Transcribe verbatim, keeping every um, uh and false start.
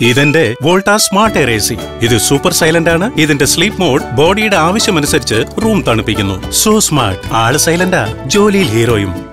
ഇതെന്റെ Volta smart air A C. ഇത് super silent ആണ്. ഇതിന്റെ സ്ലീപ്പ് മോഡ് ബോഡിയുടെ ആവശ്യമനുസരിച്ച് റൂം തണുപ്പിക്കുന്നു. So smart. ആള് സൈലന്റാ, ജോലിയിൽ ഹീറോയും.